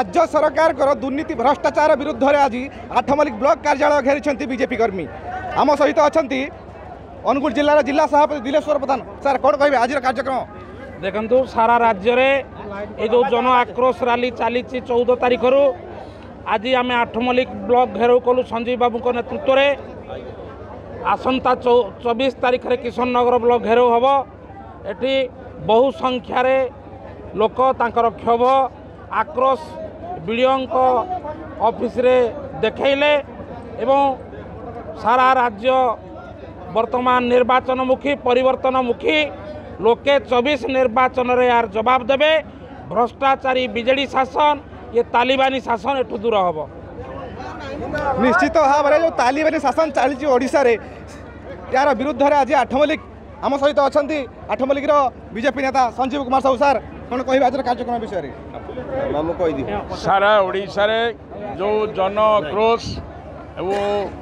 राज्य सरकार दुर्नीति भ्रष्टाचार विरुद्ध में आज आठमल्लिक ब्लॉक कार्यालय घेरी बीजेपी कर्मी आम सहित अच्छा अनुगुल जिलार जिला सभापति दिलेश्वर प्रधान सर कौन कहे आज कार्यक्रम देखु सारा राज्य में ये जो जन आक्रोश रैली चली 14 तारीख रु आज आम आठमल्लिक ब्लॉक घेराव कलु संजीव बाबू नेतृत्व में आसंता 24 तारीख में किशन नगर ब्लॉक घेराव हम एटी बहु संख्यार लोक तांकर क्षोभ आक्रोश बीडीओ ऑफिस रे देखैले एवं सारा राज्य वर्तमान निर्वाचनमुखी परिवर्तनमुखी लोके 24 निर्वाचन रे यार जवाब देवे भ्रष्टाचारी बीजेडी शासन ये तालिबानी शासन एठू दूर हम निश्चित भाव में जो तालिबानी शासन चली ओडिशा रे यार विरुद्ध में आज आठमल्लिक आम सहित अच्छा आठमल्लिक बीजेपी नेता संजीव कुमार साहू सार कौन कह आज कार्यक्रम विषय में सारा ओडिशा रे जो जन आक्रोश एवं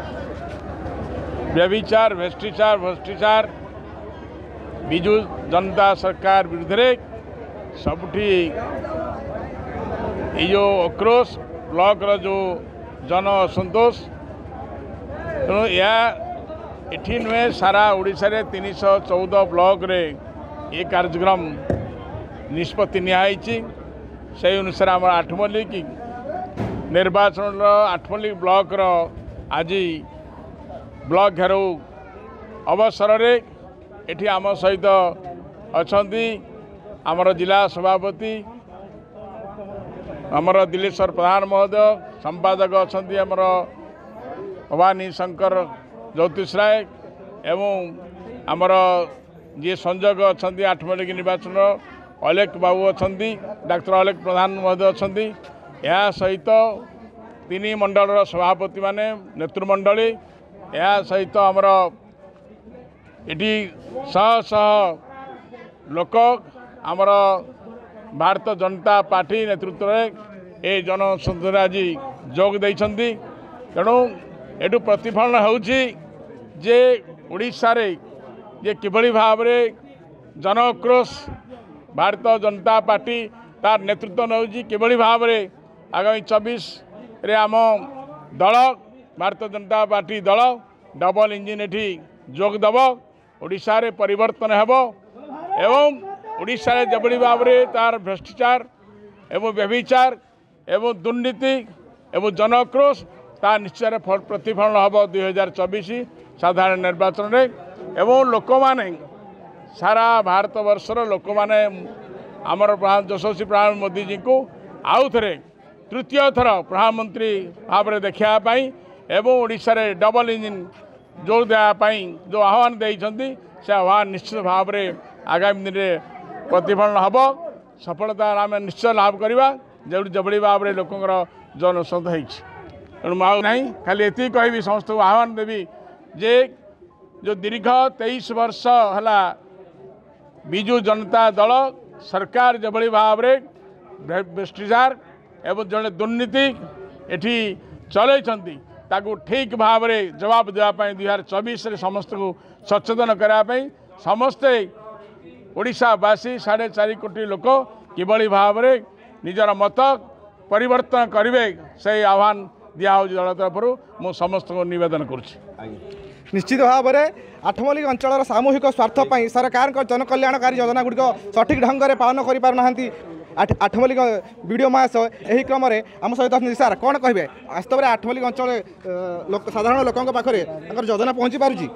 व्यभिचार भ्रष्टाचार विजु जनता सरकार विरुद्ध सबुठी यो आक्रोश ब्लॉक रो जो जन असंतोष तेणु एठी नुहे सारा ओडिशा रे 314 ब्लॉक रे ये कार्यक्रम निष्पत्ति नियाई से अनुसार आम आठमल्लिक निर्वाचन आठमल्लिक ब्लॉक रो आज ब्लॉक घेराव अवसर रे एठी आम सहित अच्छा आमर जिला सभापति आमर दिलेश्वर प्रधान महोदय संपादक अच्छा आमर भवानी शंकर ज्योतिष राय एवं आमर जी संयोजक अच्छा आठमल्लिक निर्वाचन अलेख बाबू अच्छा डाक्टर अलेख प्रधान महोदय अच्छा यह सहित 3 मंडल सभापति माने नेतृमंडली यह सहित आमर एटी शह लोक आमर भारत जनता पार्टी नेतृत्व में ये जनसंसद आज जोग देइछंती तेणु एटू प्रतिफलन होउछि जे ओडिशा रे जे किभली भाव रे जन आक्रोश भारत जनता पार्टी तार नेतृत्व नौछि किभली भाव रे आगामी 24 रे आम दल भारत जनता पार्टी दल डबल इंजिन एठी जोग दब ओडिशा रे परिवर्तन हेबो एवं ओडिशा रे जबड़ी भाव रे तार भ्रष्टाचार एवं व्यभिचार एवं दुर्नीति एवं जन आक्रोश ता निश्चय प्रतिफलन हम 2024 साधारण निर्वाचन रे एवं लोक माने सारा भारत वर्षर लोक माने आमर यशस्वी प्रधान मोदी जी को आउ थे तृतीय थर प्रधानमंत्री भाव में देखापी एवं ओडिशा रे डबल इंजिन जोर देवाई जो आह्वान देइछंती से आह्वान निश्चित भाव में आगामी दिन में प्रतिफलन हम सफलता आम निश्चय लाभ करवा जो जबड़ी भाव में लोकंर जनसंद तेणु ना खाली ये कहि समस्त को आह्वान देवी जे जो दीर्घ 23 वर्ष है विजु जनता दल सरकार जबड़ी भाव में भ्रष्टाचार एवं जड़े दुर्नीति एठी चलती ताकू ठीक भाव में जवाब देवाई 2024 समस्त को सचेतन करने समस्ते ओडिशावासी 4.5 कोटी लोक किभली भाव में निजर मत परिवर्तन करेंगे से आह्वान दिया दल तरफ मु समस्त को निवेदन करुच्ची। निश्चित भाव में आठमल्लिक अंचल सामूहिक स्वार्थपाई सरकार जनकल्याणकारी योजना गुड़िक सठिक ढंग से पालन कर आठमल्लिक वीडियो महाशय यही क्रम आम सहित सार कौन कहे वास्तव में आठमल्लिक अंचल साधारण लोकों पाखे योजना पहुँची पारुची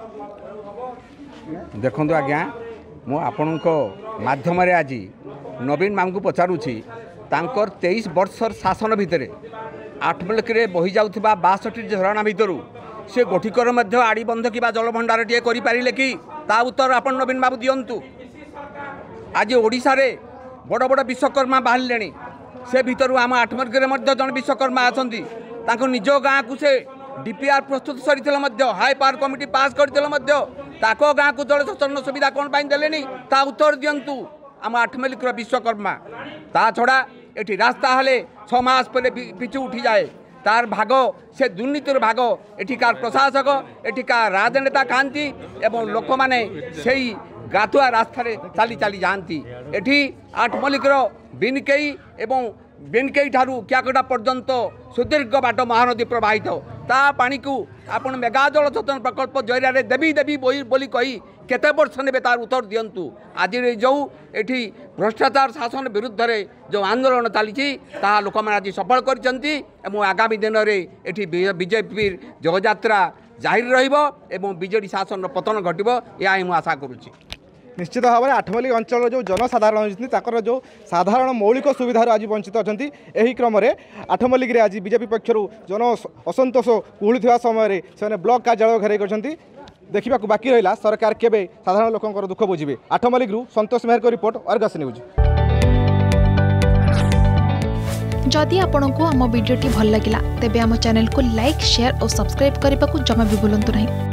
देखु आज्ञा मु आपण माध्यम आज नवीन मामू को पचारुची 23 वर्षर शासन भितर आठमल्लिक बही जाऊा 62 झरणा भितर से गोठिकर आड़ी बंध कि जल भंडार टे करें कि ता उत्तर आप नवीन बाबू दिंतु। आज ओडिशा रे बड़ बड़ विश्वकर्मा बाहर से भितर आम आठमल्लिक जन विश्वकर्मा अच्छा निज गाँ को से डीपीआर प्रस्तुत सरी हाई पावर कमिटी पास करते गाँ को जल सेचन सुविधा कौन पाई देलेनी ता उत्तर दिंतु आम आठमल्लिक विश्वकर्मा ता छड़ा ये रास्ता हेले 6 मास पहले पिछु उठी जाए तार भाग से दुर्नीतिर भाग एठिकार प्रशासक एठिकार राजनेता खाती एवं लोक माने से गाधुआ रास्तार चली चली जाती एठी आठमल्लिकर बिनकेई एवं बेनकई ठारू क्याकटा पर्यंत सुदीर्घ बाट महानदी प्रवाहित ता पानी को आपण मेगा जल सेचन प्रकल्प जरिया देवी देवी बोली कही केते वर्ष ने तार उत्तर दिंतु आज जो एठी भ्रष्टाचार शासन विरुद्ध रे जो आंदोलन चली लोक मैंने आज सफल कर आगामी दिन में एठी बीजेपी जगयात्रा जाहिर रहिबो बीजेडी शासन पतन घटिबो या ही आशा करुच्ची। निश्चित भाव में आठमल्लिक अंचल जो जनसाधारण अच्छी जो साधारण मौलिक सुविधार आज वंचित अच्छा यही क्रम में आठमल्लिक आज बीजेपी पक्षर जन असंतोष कुहुलुवा समय से ब्लॉक कार्यालय घेराई कर देखा बाकी रहा सरकार केबे साधारण लोकंर दुख बुझे। आठमल्लिक संतोष मेहर को रिपोर्ट अर्गस न्यूज। जदि आपंक आम भिडी भल लगा तेब आम चैनल को लाइक शेयर और सब्सक्राइब करने को जमा भी भूलु नहीं।